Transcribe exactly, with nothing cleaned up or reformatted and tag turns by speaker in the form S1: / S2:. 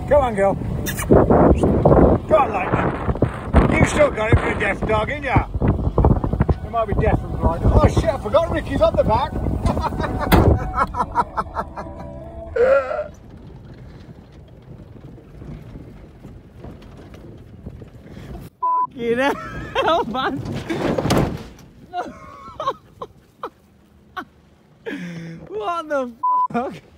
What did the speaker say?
S1: Come on, girl. Go on, Lightning. You still got it for a deaf dog, ain't ya? It might be deaf and blind. Oh shit, I forgot Ricky's on the back.
S2: Fucking hell, man. What the fuck?